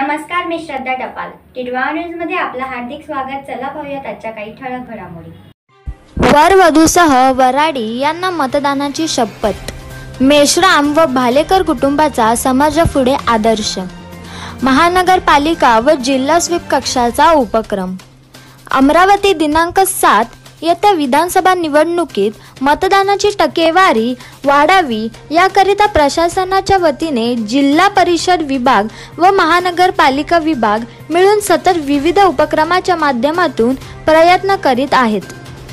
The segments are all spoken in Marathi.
नमस्कार, मी श्रद्धा टपाल. टिडवा न्यूज मध्ये आपलं हार्दिक स्वागत. चला पाहूयात आजच्या काही ठळक घडामोडी. वरवधूसह वराडी यांना मतदानाची शपथ. मेश्राम व भालेकर कुटुंबाचा समाजापुढे आदर्श. महानगरपालिका व जिल्हा स्वीप कक्षाचा उपक्रम. अमरावती दिनांक 7 येत्या विधानसभा निवडणुकीत मतदानाची टक्केवारी वाढावी याकरिता प्रशासनाच्या वतीने जिल्हा परिषद विभाग व महानगरपालिका विभाग मिळून सतत विविध उपक्रमाच्या माध्यमातून प्रयत्न करीत आहेत.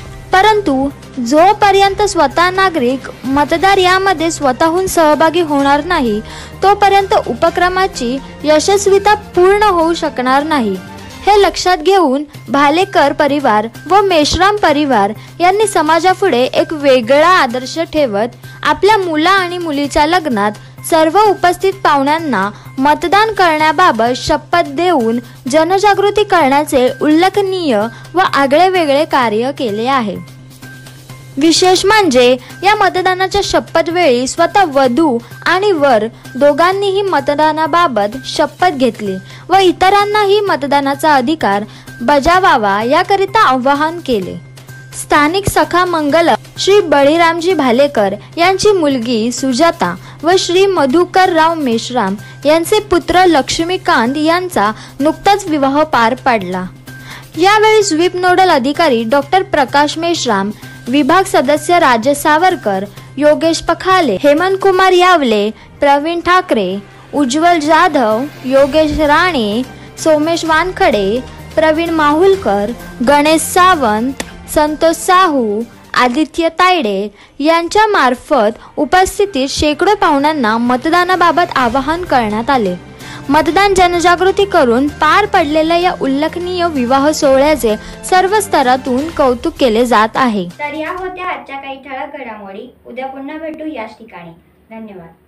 परंतु जोपर्यंत स्वतः नागरिक मतदार यामध्ये स्वतःहून सहभागी होणार नाही तोपर्यंत उपक्रमाची यशस्वीता पूर्ण होऊ शकणार नाही. हे लक्षात घेऊन भालेकर परिवार व मेश्राम परिवार यांनी समाजापुढे एक वेगळा आदर्श ठेवत आपल्या मुला आणि मुलीच्या लग्नात सर्व उपस्थित पाहुण्यांना मतदान करण्याबाबत शपथ देऊन जनजागृती करण्याचे उल्लेखनीय व आगळेवेगळे कार्य केले आहे. विशेष म्हणजे या मतदानाच्या शपथवेळी स्वतः वधू आणि वर दोघांनीही मतदानाबाबत शपथ घेतली व इतरांनाही मतदानाचा अधिकार बजावावा याकरिता आवाहन केले. स्थानिक सखा मंगल श्री बळीरामजी भालेकर यांची मुलगी सुजाता व श्री मधुकरराव मेश्राम यांचे पुत्र लक्ष्मीकांत यांचा नुकताच विवाह पार पडला. यावेळी स्वीप नोडल अधिकारी डॉक्टर प्रकाश मेश्राम, विभाग सदस्य राजेश सावरकर, योगेश पखाले, हेमंत कुमार यावले, प्रवीण ठाकरे, उज्ज्वल जाधव, योगेश राणे, सोमेश वानखडे, प्रवीण माहुलकर, गणेश सावंत, संतोष साहू, आदित्य तायडे यांच्या मार्फत उपस्थितीत शेकडो पाहुण्यांना मतदानाबाबत आवाहन करण्यात आले. मतदान जनजागृती करून पार पडलेल्या या उल्लेखनीय विवाह सोहळ्याचे सर्व स्तरातून कौतुक केले जात आहे. तर या होत्या आजच्या काही ठळक घडामोडी. उद्या पुन्हा भेटू याच ठिकाणी. धन्यवाद.